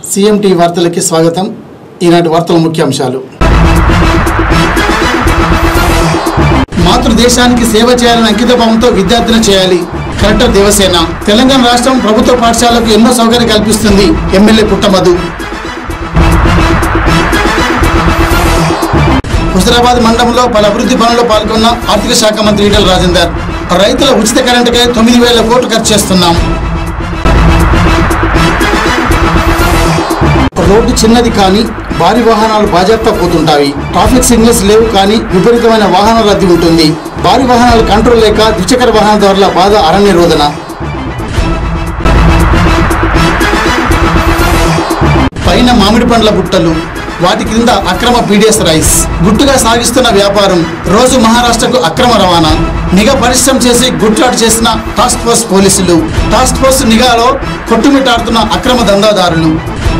CMTV వార్తలకి స్వాగతం. ఈనాటి వార్తల ముఖ్యాంశాలు. మాతృదేశానికి సేవ చేయాలని అంకితభావంతో విద్యార్థులు చేయాలి. కలెక్టర్ దేవసేన. తెలంగాణ రాష్ట్రం ప్రభుత్వ పాఠశాలకు ఎన్నో సౌకర్యాలు కల్పిస్తుంది. ఎమ్మెల్యే పుట్టమధు. హుజరాబాద్ మండలంలో పలు అభివృద్ధి పనుల్లో పాల్గొన్న ఆర్థిక శాఖ మంత్రి ఈటెల రాజేందర్. రైతుల ఉచిత కరెంటుకై 9,000 కోట్లు ఖర్చు చేస్తున్నాం. రోడ్డు చిన్నది కానీ భారీ వాహనాలు బాజాప్తా పోతుంటాయి. ట్రాఫిక్ సిగ్నల్స్ లేవు కానీ విపరీతమైన వాహనాల రద్దీ ఉంటుంది. భారీ వాహనాలు కంట్రోల్ లేక ద్విచక్ర వాహనదారుల బాధ అరణ్య రోదన. పైన మామిడి పండ్ల బుట్టలు, వాటి క్రింద అక్రమ PDS రైస్. గుట్టుగా సాగిస్తున్న వ్యాపారం. రోజు మహారాష్ట్రకు అక్రమ రవాణా. నిఘా పరిశ్రమ చేసి గుట్లాటు చేసిన టాస్క్ ఫోర్స్ పోలీసులు. టాస్క్ ఫోర్స్ నిఘాలో కొట్టుమిట్టాడుతున్న అక్రమ దందాదారులు.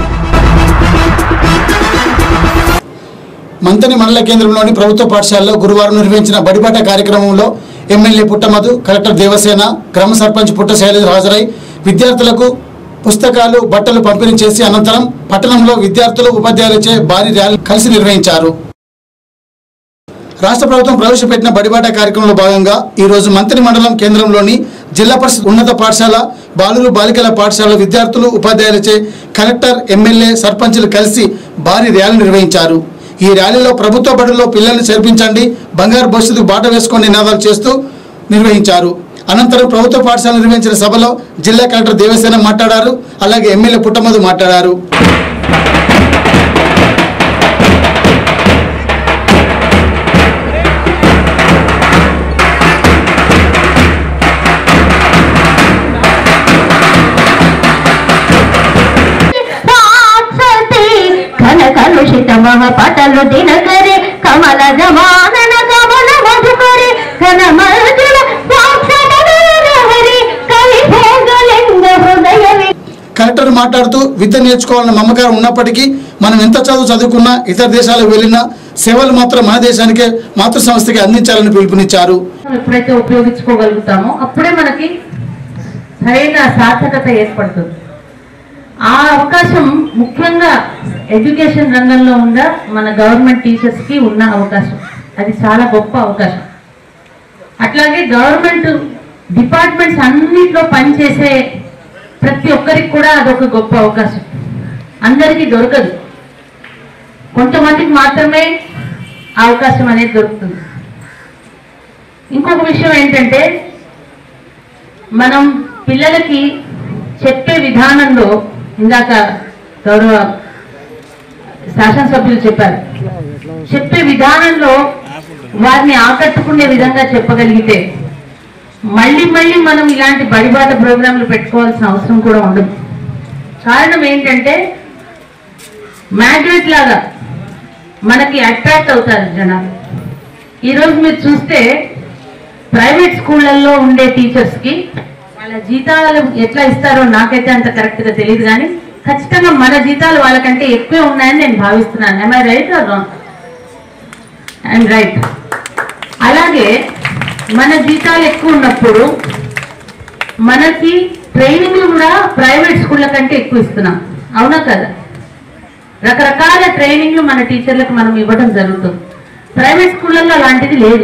మంతని మండల కేంద్రంలోని ప్రభుత్వ పాఠశాలలో గురువారం నిర్వహించిన బడిబాట కార్యక్రమంలో ఎమ్మెల్యే పుట్టమధు, కలెక్టర్ దేవసేన, గ్రామ సర్పంచ్ పుట్ట శైలజ హాజరై విద్యార్థులకు పుస్తకాలు, బట్టలు పంపిణీ చేసి అనంతరం పట్టణంలో విద్యార్థులు, ఉపాధ్యాయులచే భారీ ర్యాలీ కలిసి నిర్వహించారు. రాష్ట్ర ప్రభుత్వం ప్రవేశపెట్టిన బడిబాట కార్యక్రమంలో భాగంగా ఈరోజు మంతని మండలం కేంద్రంలోని జిల్లా పరిషత్ ఉన్నత పాఠశాల, బాలురు బాలికల పాఠశాల విద్యార్థులు, ఉపాధ్యాయులచే కలెక్టర్, ఎమ్మెల్యే, సర్పంచులు కలిసి భారీ ర్యాలీ నిర్వహించారు. ఈ ర్యాలీలో ప్రభుత్వ బడుల్లో పిల్లల్ని చేర్పించండి, బంగారు భవిష్యత్తుకు బాట వేసుకొని నినాదాలు చేస్తూ నిర్వహించారు. అనంతరం ప్రభుత్వ పాఠశాల నిర్వహించిన సభలో జిల్లా కలెక్టర్ దేవసేన మాట్లాడారు. అలాగే ఎమ్మెల్యే పుట్టమధు మాట్లాడారు. పటలు దినకరే కమల జమానన కమల మధుకరే కనమర్జున కలెక్టర్ మాట్లాడుతూ విద్య నేర్చుకోవాలన్న మమకారం ఉన్నప్పటికీ మనం ఎంత చదువుకున్నా ఇతర దేశాలకు వెళ్ళినా సేవలు మాత్రం మన దేశానికే, మాతృ సంస్థకి అందించాలని పిలుపునిచ్చారు. ఎప్పుడైతే ఉపయోగించుకోగలుగుతామో అప్పుడే మనకి సరైన సార్థకత ఏర్పడుతుంది. ఆ అవకాశం ముఖ్యంగా ఎడ్యుకేషన్ రంగంలో ఉన్న మన గవర్నమెంట్ టీచర్స్కి ఉన్న అవకాశం, అది చాలా గొప్ప అవకాశం. అట్లాగే గవర్నమెంట్ డిపార్ట్మెంట్స్ అన్నింటిలో పనిచేసే ప్రతి ఒక్కరికి కూడా అదొక గొప్ప అవకాశం. అందరికీ దొరకదు, కొంతమందికి మాత్రమే అవకాశం అనేది దొరుకుతుంది. ఇంకొక విషయం ఏంటంటే, మనం పిల్లలకి చెప్పే విధానంలో ఇందాక గౌరవ శాసనసభ్యులు చెప్పారు, చెప్పే విధానంలో వారిని ఆకట్టుకునే విధంగా చెప్పగలిగితే మళ్ళీ మళ్ళీ మనం ఇలాంటి బడిబాట ప్రోగ్రాంలు పెట్టుకోవాల్సిన అవసరం కూడా ఉండదు. కారణం ఏంటంటే, మ్యాగ్నెట్ లాగా మనకి అట్రాక్ట్ అవుతారు జనాలు. ఈరోజు మీరు చూస్తే ప్రైవేట్ స్కూళ్ళల్లో ఉండే టీచర్స్కి వాళ్ళ జీతాలు ఎట్లా ఇస్తారో నాకైతే అంత కరెక్ట్గా తెలియదు, కానీ ఖచ్చితంగా మన జీతాలు వాళ్ళకంటే ఎక్కువే ఉన్నాయని నేను భావిస్తున్నాను. am I right or wrong? I'm right. అలాగే మన జీతాలు ఎక్కువ ఉన్నప్పుడు మనకి ట్రైనింగ్లు కూడా ప్రైవేట్ స్కూళ్ళ కంటే ఎక్కువ ఇస్తున్నాం, అవునా కదా? రకరకాల ట్రైనింగ్లు మన టీచర్లకు మనం ఇవ్వడం జరుగుతుంది. ప్రైవేట్ స్కూళ్ళల్లో అలాంటిది లేదు.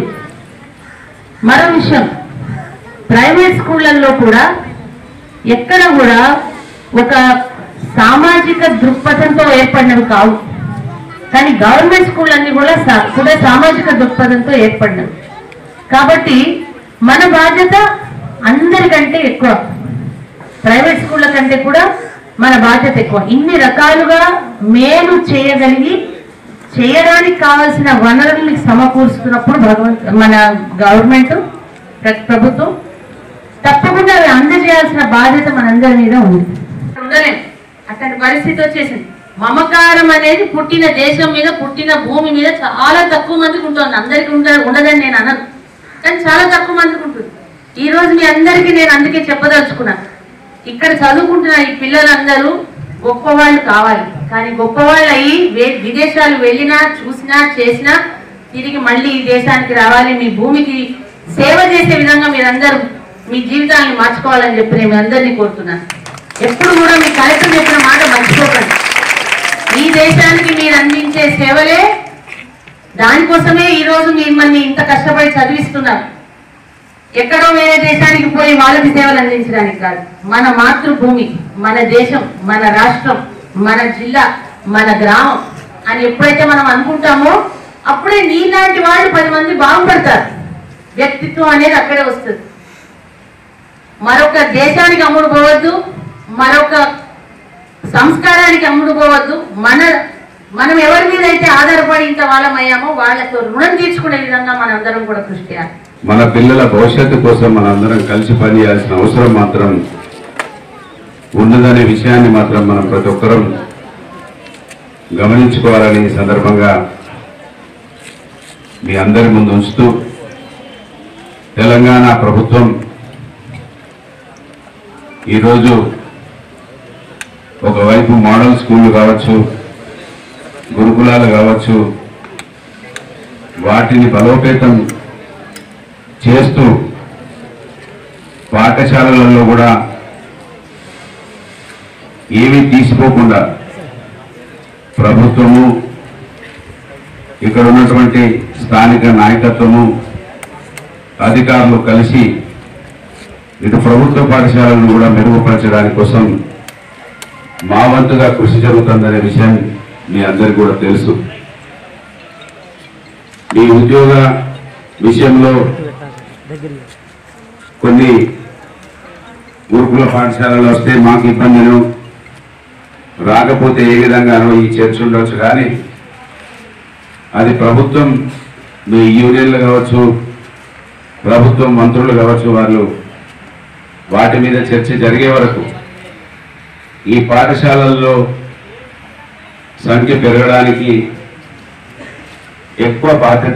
మరో విషయం, ప్రైవేట్ స్కూళ్ళల్లో కూడా ఎక్కడ కూడా ఒక సామాజిక దృక్పథంతో ఏర్పడినవి కావు, కానీ గవర్నమెంట్ స్కూళ్ళన్నీ కూడా సామాజిక దృక్పథంతో ఏర్పడినవి. కాబట్టి మన బాధ్యత అందరికంటే ఎక్కువ, ప్రైవేట్ స్కూళ్ళ కంటే కూడా మన బాధ్యత ఎక్కువ. ఇన్ని రకాలుగా మేలు చేయడానికి కావాల్సిన వనరుల్ని సమకూరుస్తున్నప్పుడు మన గవర్నమెంట్, ప్రభుత్వం తప్పకుండా అవి అందజేయాల్సిన బాధ్యత మనందరి మీద ఉంది. ఉండలేం, అట్లాంటి పరిస్థితి వచ్చేసింది. మమకారం అనేది పుట్టిన దేశం మీద, పుట్టిన భూమి మీద చాలా తక్కువ మందికి ఉంటుంది. అందరికీ ఉండదని నేను అనను, కానీ చాలా తక్కువ మందికి ఉంటుంది. ఈ రోజు మీ అందరికీ నేను అందుకే చెప్పదలుచుకున్నాను, ఇక్కడ చదువుకుంటున్న ఈ పిల్లలందరూ గొప్పవాళ్ళు కావాలి. కానీ గొప్పవాళ్ళు అయ్యి విదేశాలు వెళ్ళినా, చూసినా, చేసినా తిరిగి మళ్ళీ ఈ దేశానికి రావాలి, మీ భూమికి సేవ చేసే విధంగా మీరందరూ మీ జీవితాన్ని మార్చుకోవాలని చెప్పి నేను అందరినీ కోరుతున్నాను. ఎప్పుడు కూడా మీ కలెక్టర్ చెప్పిన మాట మర్చిపోకండి. ఈ దేశానికి మీరు అందించే సేవలే, దానికోసమే ఈరోజు మిమ్మల్ని ఇంత కష్టపడి చదివిస్తున్నారు. ఎక్కడో వేరే దేశానికి పోయి వాళ్ళకి సేవలు అందించడానికి కాదు. మన మాతృభూమి, మన దేశం, మన రాష్ట్రం, మన జిల్లా, మన గ్రామం అని ఎప్పుడైతే మనం అనుకుంటామో అప్పుడే నీలాంటి వాళ్ళు 10 మంది బాగుపడతారు. వ్యక్తిత్వం అనేది అక్కడే వస్తుంది. మరొక దేశానికి అమ్ముడు పోవద్దు, మరొక సంస్కారానికి అమ్ముడు పోవద్దు. మనం ఎవరి మీద అయితే ఆధారపడి ఇంత వాళ్ళమయ్యామో వాళ్ళతో రుణం తీర్చుకునే విధంగా మనందరం కూడా కృషి చేయాలి. మన పిల్లల భవిష్యత్తు కోసం మనందరం కలిసి పనిచేయాల్సిన అవసరం మాత్రం ఉన్నదనే విషయాన్ని మాత్రం మనం ప్రతి ఒక్కరూ గమనించుకోవాలని ఈ సందర్భంగా మీ అందరి ముందు ఉంచుతూ, తెలంగాణ ప్రభుత్వం ఈరోజు ఒకవైపు మోడల్ స్కూళ్ళు కావచ్చు, గురుకులాలు కావచ్చు, వాటిని బలోపేతం చేస్తూ పాఠశాలలలో కూడా ఏమీ తీసిపోకుండా ప్రభుత్వము, ఇక్కడ ఉన్నటువంటి స్థానిక నాయకత్వము, అధికారులు కలిసి ఇటు ప్రభుత్వ పాఠశాలను కూడా మెరుగుపరచడానికి కోసం మా వంతుగా కృషి జరుగుతుందనే విషయం మీ అందరికీ కూడా తెలుసు. ఈ ఉద్యోగ విషయంలో కొన్ని గురుకుల పాఠశాలలు వస్తే మాకు ఇబ్బందులు, రాకపోతే ఏ విధంగానో ఈ చర్చ ఉండవచ్చు. కానీ అది ప్రభుత్వం, మీ యూనియన్లు కావచ్చు, ప్రభుత్వం మంత్రులు కావచ్చు, వాళ్ళు వాటి మీద చర్చ జరిగే వరకు ఈ పాఠశాలల్లో సంఖ్య పెరగడానికి ఎక్కువ బాధ్యత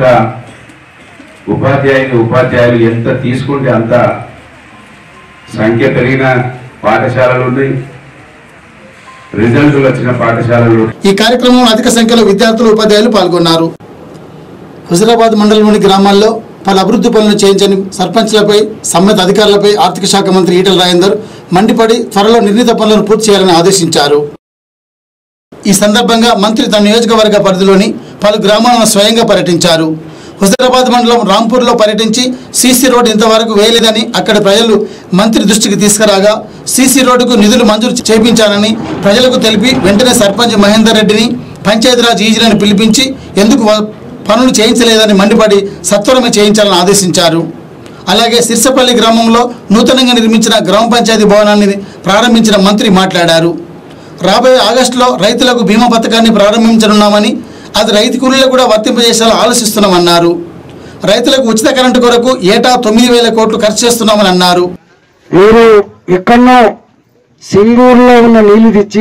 ఉపాధ్యాయులు ఎంత తీసుకుంటే అంత సంఖ్య పెరిగిన పాఠశాలలు ఉన్నాయి, రిజల్ట్స్ వచ్చిన పాఠశాలలు. ఈ కార్యక్రమంలో అధిక సంఖ్యలో విద్యార్థులు, ఉపాధ్యాయులు పాల్గొన్నారు. హుజరాబాద్ మండలంలోని గ్రామాల్లో పలు అభివృద్ధి పనులు చేయించని సర్పంచ్లపై, సంబంధిత అధికారులపై ఆర్థిక శాఖ మంత్రి ఈటెల రాజేందర్ మండిపడి త్వరలో నిర్ణీత పనులను పూర్తి చేయాలని ఆదేశించారు. ఈ సందర్భంగా మంత్రి తన నియోజకవర్గ పరిధిలోని పలు గ్రామాలను స్వయంగా పర్యటించారు. హుజరాబాద్ మండలం రాంపూర్లో పర్యటించి సీసీ రోడ్డు ఇంతవరకు వేయలేదని అక్కడి ప్రజలు మంత్రి దృష్టికి తీసుకురాగా సీసీ రోడ్డుకు నిధులు మంజూరు చేయించాలని ప్రజలకు తెలిపి వెంటనే సర్పంచ్ మహేందర్ రెడ్డిని, పంచాయతీరాజ్ ఈజీలను పిలిపించి ఎందుకు పనులు చేయించలేదని మండిపడి సత్వరమే చేయించాలని ఆదేశించారు. అలాగే సిర్సపల్లి గ్రామంలో నూతనంగా నిర్మించిన గ్రామ పంచాయతీ భవనాన్ని ప్రారంభించిన మంత్రి మాట్లాడారు. రాబోయే ఆగస్టులో రైతులకు బీమా పథకాన్ని ప్రారంభించనున్నామని, అది రైతు కూలీలకు కూడా వర్తింపజేసేలా ఆలోచిస్తున్నామన్నారు. రైతులకు ఉచిత కరెంటు కొరకు ఏటా 9,000 కోట్లు ఖర్చు చేస్తున్నామని అన్నారు. మీరు ఎక్కడో సింగూరులో ఉన్న నీళ్లు తెచ్చి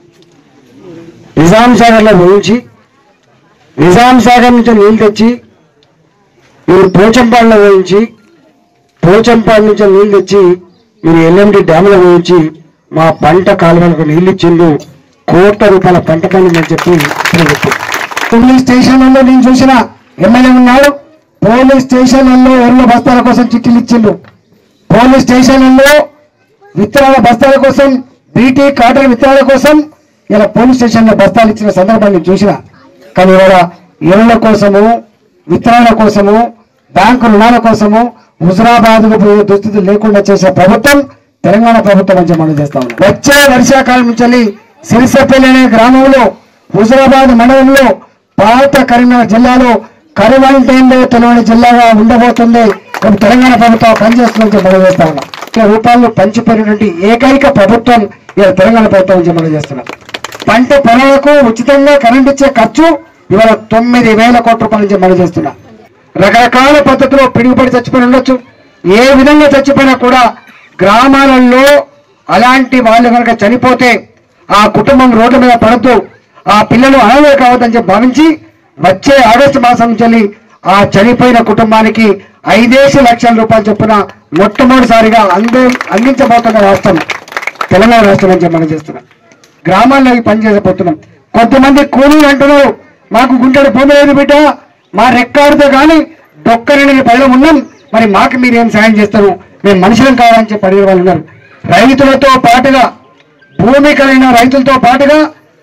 నిజాం సాగర్లో పోయించి, నిజాం సాగర్ నుంచి నీళ్లు తెచ్చి మీరు పోచంపాడులో పోయించి, పోచంపాడు నుంచి నీళ్లు తెచ్చి మీరు ఎల్ఎండి డ్యాములో పోయించి మా పంట కాలువలకు నీళ్లు ఇచ్చిండు. ₹1,00,00,000 పంట పండిందని చెప్పి పోలీస్ స్టేషన్లలో నేను చూసిన ఎమ్మెల్యే ఉన్నాడు. పోలీస్ స్టేషన్లలో ఎరువుల బస్తాల కోసం చిట్టీలు ఇచ్చిండు. పోలీస్ స్టేషన్లలో విత్తనాల బస్తాల కోసం, బీటీ కాటన్ విత్తనాల కోసం ఇలా పోలీస్ స్టేషన్లో బస్తాలు ఇచ్చిన సందర్భాన్ని చూసిన. కానీ ఇవాళ ఎరువుల కోసము, విత్తనాల కోసము, బ్యాంకు రుణాల కోసము హుజరాబాద్కు పోయే దుస్థితి లేకుండా చేసే ప్రభుత్వం తెలంగాణ ప్రభుత్వం అని మనం చేస్తా ఉన్నాం. వచ్చే వర్షాకాలం నుంచి సిరిసపల్లి అనే గ్రామంలో, హుజరాబాద్ మండలంలో, పాత కరీంనగర్ జిల్లాలో కరువంటేందో తెలియని జిల్లాగా ఉండబోతుంది. తెలంగాణ ప్రభుత్వం పనిచేస్తుందని మనం చేస్తా ఉన్నాం. ₹1,00,00,000 పంచిపోయినటువంటి ఏకైక ప్రభుత్వం ఇవాళ తెలంగాణ ప్రభుత్వం నుంచి మనం చేస్తున్నాం. పంట పొలాలకు ఉచితంగా కరెంట్ ఇచ్చే ఖర్చు ఇవాళ ₹9,000 కోట్ల నుంచి మనం చేస్తున్నాం. రకరకాల పద్ధతిలో పిడుగుపడి చచ్చిపోయి ఉండొచ్చు. ఏ విధంగా చచ్చిపోయినా కూడా గ్రామాలలో అలాంటి వాళ్ళు కనుక చనిపోతే ఆ కుటుంబం రోడ్ల మీద పడద్దు, ఆ పిల్లలు అనాథలు కావద్దని చెప్పి భావించి వచ్చే ఆగస్టు మాసం నుంచి ఆ చనిపోయిన కుటుంబానికి 5 లక్షల రూపాయలు చొప్పున మొట్టమొదటిసారిగా అందించబోతున్న రాష్ట్రం తెలంగాణ రాష్ట్రం అని చెప్పి మనం చేస్తున్నాం. గ్రామాల్లో పనిచేసపోతున్నాం. కొంతమంది కూలీలు అంటున్నారు, మాకు గుంటెడు భూమి లేదు బిడ్డ, మా రెక్కాడితో కానీ డొక్కరని ప్రజలు ఉన్నాం, మరి మాకు మీరేం సాయం చేస్తారు, మేము మనుషులం కావాలని చెప్పి అడిగే వాళ్ళు ఉన్నారు. రైతులతో పాటుగా, భూమి కలిగిన రైతులతో పాటుగా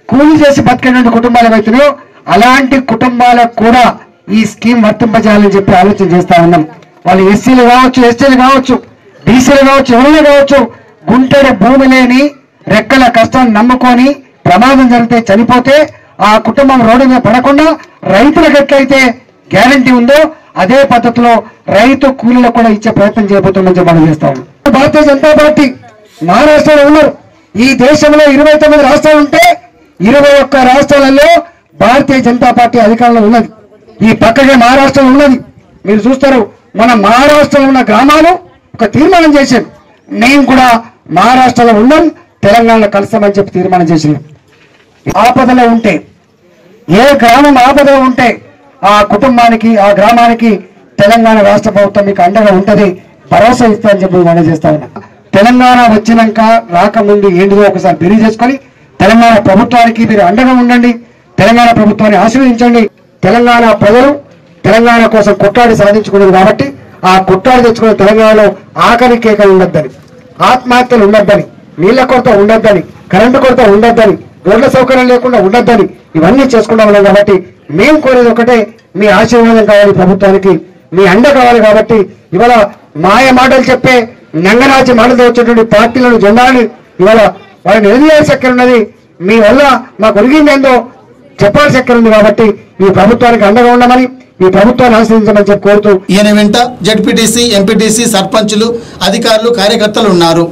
కూలి చేసి బతికేటువంటి కుటుంబాలు ఏవైతున్నాయో అలాంటి కుటుంబాలకు కూడా ఈ స్కీమ్ వర్తింపజేయాలని చెప్పి ఆలోచన చేస్తా ఉన్నాం. వాళ్ళు ఎస్సీలు కావచ్చు, ఎస్టీలు కావచ్చు, బీసీలు కావచ్చు, ఎవరైనా కావచ్చు, గుంటెడు భూమి లేని రెక్కల కష్టాన్ని నమ్ముకొని ప్రమాదం జరిగితే చనిపోతే ఆ కుటుంబం రోడ్డు మీద పడకుండా రైతులకు ఎట్లయితే గ్యారంటీ ఉందో అదే పద్ధతిలో రైతు కూలీలకు కూడా ఇచ్చే ప్రయత్నం చేయబోతుందని మనం చేస్తా ఉన్నాం. భారతీయ జనతా పార్టీ మహారాష్ట్రలో ఉన్నారు. ఈ దేశంలో 29 రాష్ట్రాలు ఉంటే 21 రాష్ట్రాలలో భారతీయ జనతా పార్టీ అధికారంలో ఉన్నది. ఈ పక్కనే మహారాష్ట్రలో ఉన్నది. మీరు చూస్తారు, మన మహారాష్ట్రలో ఉన్న గ్రామాలు ఒక తీర్మానం చేశారు, మేము కూడా మహారాష్ట్రలో ఉన్నాం, తెలంగాణలో కలుస్తామని చెప్పి తీర్మానం చేసినాం. ఆపదలో ఉంటే, ఏ గ్రామం ఆపదలో ఉంటే ఆ కుటుంబానికి, ఆ గ్రామానికి తెలంగాణ రాష్ట్ర ప్రభుత్వం మీకు అండగా ఉంటది, భరోసా ఇస్తారని చెప్పి మనం చేస్తా ఉన్నాం. తెలంగాణ వచ్చినాక రాకముందు ఏంటిదో ఒకసారి బెరీ చేసుకొని తెలంగాణ ప్రభుత్వానికి మీరు అండగా ఉండండి, తెలంగాణ ప్రభుత్వాన్ని ఆశీర్వదించండి. తెలంగాణ ప్రజలు తెలంగాణ కోసం కొట్లాడి సాధించుకున్నారు కాబట్టి ఆ కొట్లాడి తెచ్చుకున్న తెలంగాణలో ఆఖరి కేకలు ఉండొద్దని, ఆత్మహత్యలు ఉండొద్దని, నీళ్ల కొరత ఉండొద్దని, కరెంటు కొరత ఉండొద్దని, రోడ్ల సౌకర్యం లేకుండా ఉండొద్దని ఇవన్నీ చేసుకుంటా ఉన్నాం. కాబట్టి మేము కోరేది ఒకటే, మీ ఆశీర్వాదం కావాలి, ప్రభుత్వానికి మీ అండ కావాలి. కాబట్టి ఇవాళ మాయ మాటలు చెప్పే నంగనాచి మాటలతో వచ్చేటువంటి పార్టీలను, జెండాలని ఇవాళ వాళ్ళని ఎదిరేసే ఎక్కడ ఉన్నది, మీ వల్ల మాకు ఒరిగిందేందో చెప్పాల్సి ఎక్కడ ఉంది. కాబట్టి ఈ ప్రభుత్వానికి అండగా ఉండమని, ఈ ప్రభుత్వాన్ని ఆశ్రయించమని చెప్పి కోరుతూ ఈయన వెంట జడ్పీటీసీ, ఎంపీటీసీ, సర్పంచులు, అధికారులు, కార్యకర్తలు ఉన్నారు.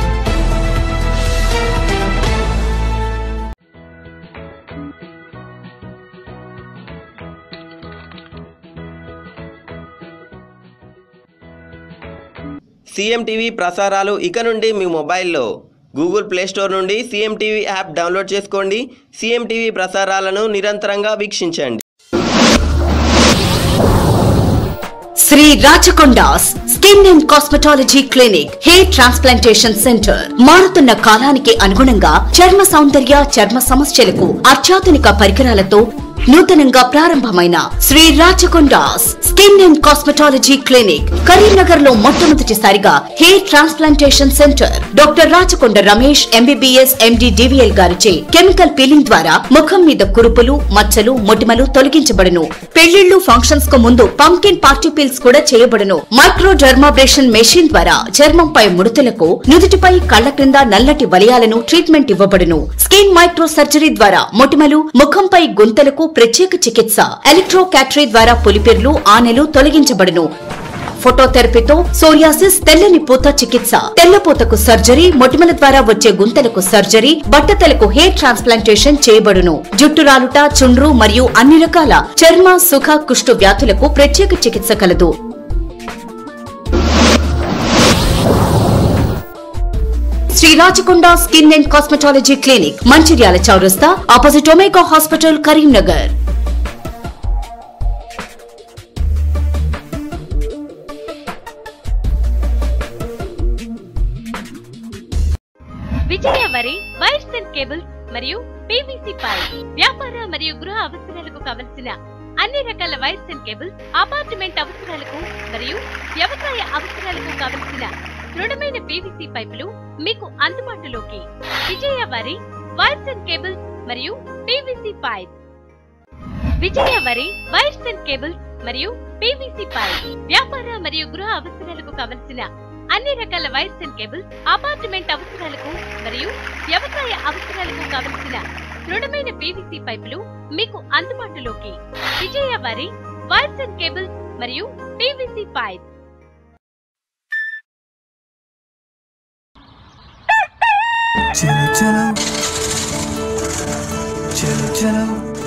CMTV ప్రసారాలు ఇక నుండి మీ మొబైల్లో గూగుల్ ప్లే స్టోర్ నుండి CMTV యాప్ డౌన్లోడ్ చేసుకోండి. CMTV ప్రసారాలను నిరంతరంగా వీక్షించండి. Shri Rachakondas skin and cosmetology clinic, hair transplantation centre. మారుతున్న కాలానికి అనుగుణంగా చర్మ సౌందర్య, చర్మ సమస్యలకు అత్యాధునిక పరికరాలతో నూతనంగా ప్రారంభమైన Shri Rachakondas skin and cosmetology clinic Karimnagar లో మొట్టమొదటిసారిగా hair transplantation centre. Doctor Rachakonda Ramesh MBBS MD DVL గారిచే కెమికల్ పీలింగ్ ద్వారా ముఖం మీద కురుపులు, మచ్చలు, మొటిమలు తొలగించబడును. పెళ్లిళ్లు, ఫంక్షన్స్ కు ముందు పంకిన్ పార్టీ పీల్స్ కూడా చేయబడును. మైక్రో డర్మాబ్రేషన్ మెషిన్ ద్వారా చర్మంపై ముడతలకు, నుదుటిపై, కళ్ల క్రింద నల్లటి వలయాలను ట్రీట్మెంట్ ఇవ్వబడును. స్కిన్ మైక్రో సర్జరీ ద్వారా మొటిమలు, ముఖంపై గుంతలకు ప్రత్యేక చికిత్స. ఎలక్ట్రో క్యాటరీ ద్వారా పులిపిర్లు, ఆనెలు తొలగించబడును. ఫోటోథెరపీతో సోరియాసిస్, తెల్లని పూత చికిత్స, తెల్లపూతకు సర్జరీ, మొటిమల ద్వారా వచ్చే గుంతలకు సర్జరీ, బట్టతలకు హెయిర్ ట్రాన్స్ప్లాంటేషన్ చేయబడును. జుట్టు రాలుట, చుండ్రు మరియు అన్ని రకాల చర్మ, సుఖ, కుష్టు వ్యాధులకు ప్రత్యేక చికిత్స కలదు. Shri Rachakonda skin and cosmetology clinic, Mancherial చౌరస్తా, opposite Omega hospital, Karimnagar. Vijaya Vari wires and cables మరియు PVC పైప్, వ్యాపార మరియు గృహ అవసరాలకు కావలసిన అన్ని రకాల వైర్స్ అండ్ కేబుల్స్, అపార్ట్మెంట్ అవసరాలకు మరియు వ్యవసాయ అవసరాలకు కావలసిన దృఢమైన PVC పైపులు మీకు అందుబాటులోకి. Vijaya Vari wires and cables మరియు PVC pipe. Vijaya Vari wires and cables మరియు PVC పైప్, వ్యాపార మరియు గృహ అవసరాలకు కావలసిన అన్ని రకాల వైర్స్ అండ్ కేబుల్స్, అపార్ట్మెంట్ అవసరాలకు మరియు వ్యవసాయ అవసరాలకు కావలసిన దృఢమైన PVC పైపులు మీకు అందుబాటులోకి. Vijaya Vari wires and cables మరియు PVC పైప్. చలో చలో చలో చలో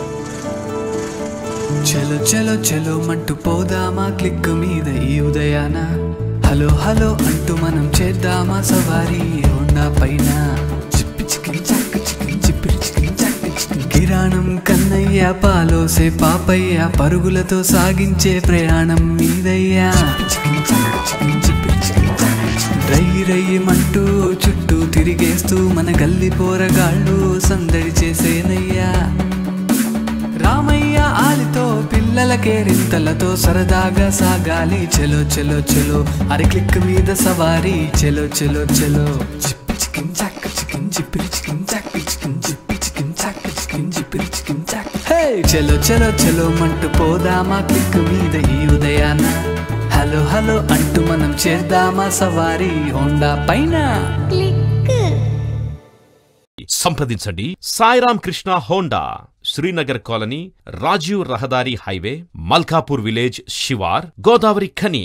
చలో చలో చలో మంటూ పోదామా క్లిక్ మీద ఈ ఉదయాన. హలో హలో అంటూ మనం చేద్దామా సవారీ హోండా పైన. చిప్పి చికిన్ చక్క చికిన్ చిప్పిరి చికిన్ చక్క చికిన్. కిరాణం కన్నయ్య, పాలోసే పాపయ్య, పరుగులతో సాగించే ప్రయాణం మీదయ్యా. చికిన్ చక్క చికిన్ చిప్పిరి చికిన్ చక్క చికిన్. రై రయ్యమంటూ చుట్టూ తిరిగేస్తూ మన గల్లి పోరగాళ్ళు సందడి చేసేనయ్యా. రామయ్య ఆలితో పిల్లల కేరింతలతో సరదాగా సాగాలి. చలో చలో చలో అరి క్లిక్ మీద సవారీ. చలో చలో చలో చిప్పి చికిన్ చక్క చికిన్ చిప్పిరి చికిన్ చక్క చికిన్ చిప్పి చికిన్ చక్క. చలో చలో చలో మంటూ పోదామా క్లిక్ మీద ఈ ఉదయాన హలో హలో అంటూ మనం చేద్దామా సవారీ హోండా పైన. సంప్రదించండి సాయిరామ్ కృష్ణ హోండా, శ్రీనగర్ కాలనీ, రాజీవ్ రహదారి హైవే, మల్కాపూర్ విలేజ్, శివార్, గోదావరి ఖని.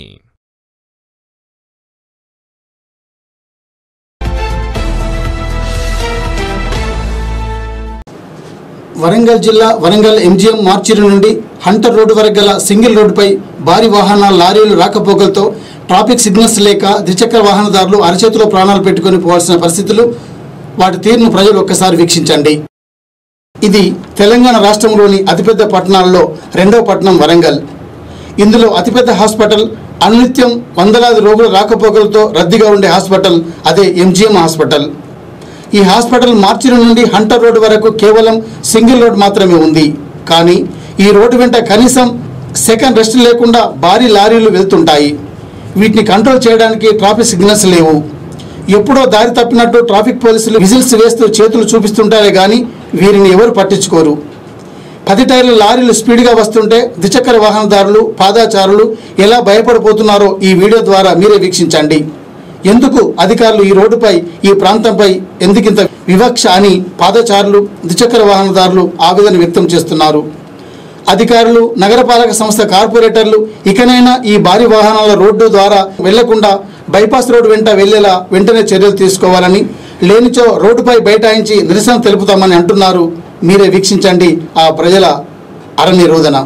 వరంగల్ జిల్లా వరంగల్ ఎంజీఎం మార్చిరి నుండి హంటర్ రోడ్డు వరకు గల సింగిల్ రోడ్డుపై భారీ వాహనాల లారీలు రాకపోకలతో ట్రాఫిక్ సిగ్నల్స్ లేక ద్విచక్ర వాహనదారులు అరచేతిలో ప్రాణాలు పెట్టుకుని పోవాల్సిన పరిస్థితులు. వాటి తీరును ప్రజలు ఒక్కసారి వీక్షించండి. ఇది తెలంగాణ రాష్ట్రంలోని అతిపెద్ద పట్టణాల్లో రెండవ పట్టణం వరంగల్. ఇందులో అతిపెద్ద హాస్పిటల్, అనునిత్యం వందలాది రోగుల రాకపోకలతో రద్దీగా ఉండే హాస్పిటల్ అదే ఎంజీఎం హాస్పిటల్. ఈ హాస్పిటల్ మార్చిరి నుండి హంటర్ రోడ్డు వరకు కేవలం సింగిల్ రోడ్ మాత్రమే ఉంది. కానీ ఈ రోడ్డు వెంట కనీసం సెకండ్ రెస్ట్ లేకుండా భారీ లారీలు వెళ్తుంటాయి. వీటిని కంట్రోల్ చేయడానికి ట్రాఫిక్ సిగ్నల్స్ లేవు. ఎప్పుడో దారి తప్పినట్టు ట్రాఫిక్ పోలీసులు విజిల్స్ వేస్తూ చేతులు చూపిస్తుంటారే కానీ వీరిని ఎవరు పట్టించుకోరు. 10 టైర్ల లారీలు స్పీడ్గా వస్తుంటే ద్విచక్ర వాహనదారులు, పాదాచారులు ఎలా భయపడిపోతున్నారో ఈ వీడియో ద్వారా మీరే వీక్షించండి. ఎందుకు అధికారులు ఈ రోడ్డుపై, ఈ ప్రాంతంపై ఎందుకింత వివక్ష అని పాదచారులు, ద్విచక్ర వాహనదారులు ఆవేదన వ్యక్తం చేస్తున్నారు. అధికారులు, నగరపాలక సంస్థ కార్పొరేటర్లు ఇకనైనా ఈ భారీ వాహనాల రోడ్డు ద్వారా వెళ్లకుండా బైపాస్ రోడ్డు వెంట వెళ్లేలా వెంటనే చర్యలు తీసుకోవాలని, లేనిచో రోడ్డుపై బైఠాయించి నిరసన తెలుపుతామని అంటున్నారు. మీరే వీక్షించండి ఆ ప్రజల అరనిరోధన.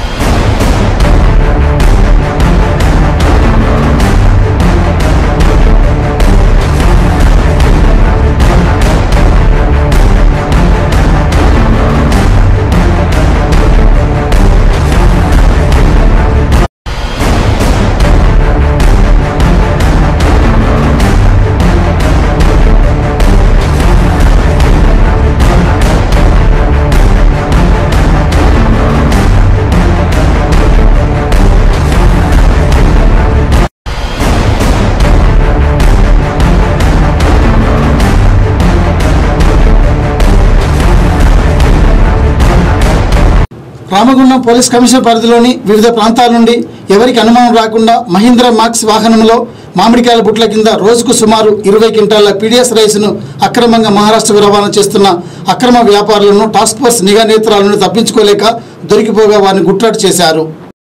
రామగుండం పోలీస్ కమిషనర్ పరిధిలోని వివిధ ప్రాంతాల నుండి ఎవరికి అనుమానం రాకుండా మహీంద్రా మాక్స్ వాహనంలో మామిడికాయల బుట్ల కింద రోజుకు సుమారు 20 క్వింటాల పీడీఎస్ రైస్ను అక్రమంగా మహారాష్ట్రకు రవాణా చేస్తున్న అక్రమ వ్యాపారులను టాస్క్ ఫోర్స్ నిఘా నేత్రాలను తప్పించుకోలేక దొరికిపోగా వారిని గుట్టాటు చేశారు.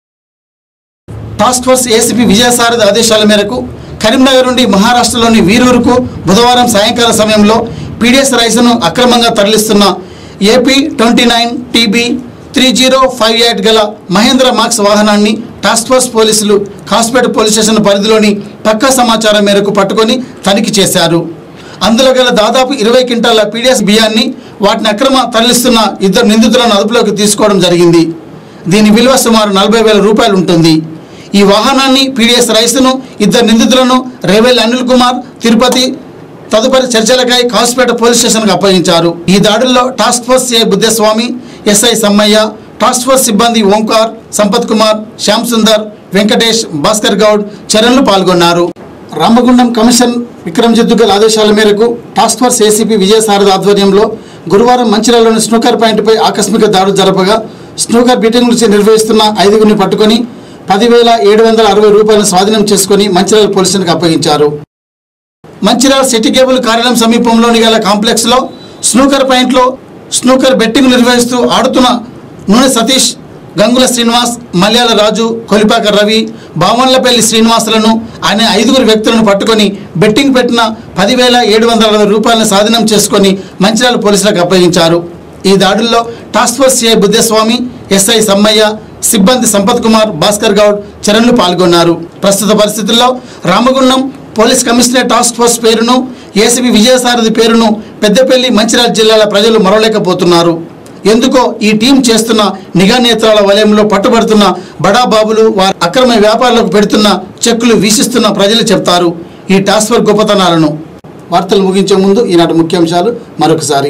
టాస్క్ ఫోర్స్ ఏసీపీ విజయసారథి ఆదేశాల మేరకు కరీంనగర్ నుండి మహారాష్ట్రలోని వీరూరుకు బుధవారం సాయంకాల సమయంలో పీడీఎస్ రైస్ను అక్రమంగా తరలిస్తున్న ఏపీ 29 TB 3058 గల మహేంద్ర మాక్స్ వాహనాన్ని టాస్క్ ఫోర్స్ పోలీసులు కాస్పేట పోలీస్ స్టేషన్ పరిధిలోని పక్కా సమాచారం మేరకు పట్టుకొని తనిఖీ చేశారు. అందులో గల దాదాపు 20 క్వింటాల పీడీఎస్ బియ్యాన్ని, వాటిని అక్రమ తరలిస్తున్న 2 నిందితులను అదుపులోకి తీసుకోవడం జరిగింది. దీని విలువ సుమారు 40,000 రూపాయలు ఉంటుంది. ఈ వాహనాన్ని, పీడీఎస్ రైస్ను, 2 నిందితులను రేవెల్ అనిల్ కుమార్, తిరుపతి తదుపరి చర్చలకై కాస్పేట పోలీస్ స్టేషన్కు అప్పగించారు. ఈ దాడుల్లో task force A Buddhaswamy, SI Sammayya, task force సిబ్బంది ఓంకార్, సంపత్ కుమార్, శ్యామ్ సుందర్, వెంకటేష్, భాస్కర్ గౌడ్, చరణ్లు పాల్గొన్నారు. రామగుండం కమిషన్ విక్రమ్ జిద్దుగల్ ఆదేశాల మేరకు టాస్క్ ఫోర్స్ ఏసీపీ విజయసారథి ఆధ్వర్యంలో గురువారం మంచిర్యాలలోని స్నూకర్ పాయింట్పై ఆకస్మిక దాడులు జరపగా స్నూకర్ బీటింగ్లు నిర్వహిస్తున్న 5గురిని పట్టుకొని 10,760 రూపాయలను స్వాధీనం చేసుకుని మంచిర్యాల పోలీసులకు అప్పగించారు. మంచిర్యాల సిటీ కేబుల్ కార్యాలయం సమీపంలోని గల కాంప్లెక్స్లో స్నూకర్ పాయింట్లో స్నూకర్ బెట్టింగ్ నిర్వహిస్తూ ఆడుతున్న నూనె సతీష్, గంగుల శ్రీనివాస్, మల్యాల రాజు, కొలిపాక రవి, బావన్లపల్లి శ్రీనివాసులను అనే 5గురు వ్యక్తులను పట్టుకొని బెట్టింగ్ పెట్టిన 10,760 రూపాయలను స్వాధీనం చేసుకుని మంచిర్యాల పోలీసులకు అప్పగించారు. ఈ దాడుల్లో task force A Buddhaswamy, SI Sammayya, సిబ్బంది సంపత్ కుమార్, భాస్కర్ గౌడ్, చరణ్లు పాల్గొన్నారు. ప్రస్తుత పరిస్థితుల్లో Ramagundam police commissionerate task force పేరును, ఏసీపీ విజయసారథి పేరును పెద్దపల్లి, మంచిర్యాల జిల్లాల ప్రజలు మరవలేకపోతున్నారు. ఎందుకో ఈ టీం చేస్తున్న నిఘా నేత్రాల వలయంలో పట్టుబడుతున్న బడాబాబులు, వారి అక్రమ వ్యాపారులకు పెడుతున్న చెక్కులు వీసిస్తున్న ప్రజలు చెప్తారు ఈ టాస్క్ ఫోర్స్ గొప్పతనాలను. వార్తలు ముగించే ముందు ఈనాటి ముఖ్యాంశాలు మరొకసారి.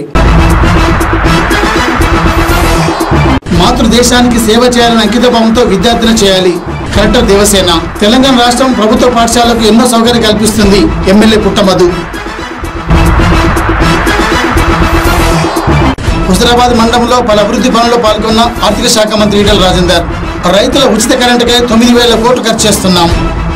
మాతృదేశానికి సేవ చేయాలని అంకితభావంతో విద్యార్థులు చేయాలి. కలెక్టర్ దేవసేన. తెలంగాణ రాష్ట్రం ప్రభుత్వ పాఠశాలకు ఎన్నో సౌకర్యం కల్పిస్తుంది. ఎమ్మెల్యే పుట్టమధు. హుజరాబాద్ మండలంలో పలు అభివృద్ధి పనుల్లో పాల్గొన్న ఆర్థిక శాఖ మంత్రి ఈటెల రాజేందర్. రైతుల ఉచిత కరెంటుకై 9,000 కోట్లు ఖర్చు చేస్తున్నాం.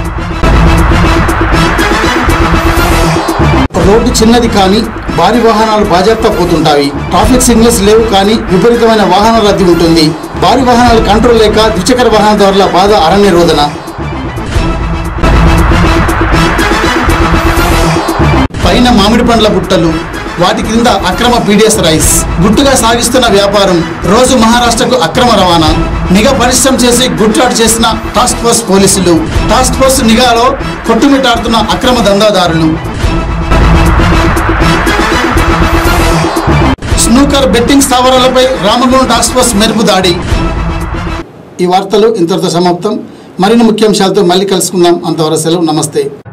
రోడ్డు చిన్నది కానీ భారీ వాహనాలు బాజాప్తా పోతుంటాయి. ట్రాఫిక్ సిగ్నల్స్ లేవు కానీ విపరీతమైన వాహనాల రద్దీ ఉంటుంది. భారీ వాహనాలు కంట్రోల్ లేక ద్విచక్ర వాహనదారుల బాధ అరణ్య రోదన. పైన మామిడి పండ్ల బుట్టలు, వాటి క్రింద అక్రమ పీడిఎస్ రైస్. గుట్టుగా సాగిస్తున్న వ్యాపారం. రోజు మహారాష్ట్రకు అక్రమ రవాణా. నిఘా పరిశ్రమ చేసి గుట్లాట్ చేసిన టాస్క్ ఫోర్స్ పోలీసులు. టాస్క్ ఫోర్స్ నిఘాలో కొట్టుమిట్టాడుతున్న అక్రమ దందాదారులు. స్నూకర్ బెట్టింగ్ స్థావరాలపై రామగుండం టాస్క్ ఫోర్స్ మెరుపు దాడి. ఈ వార్తలు ఇంతటితో సమాప్తం. మరిన్ని ముఖ్యాంశాలతో మళ్ళీ కలుసుకుందాం. అంతవరకు సెలవు. నమస్తే.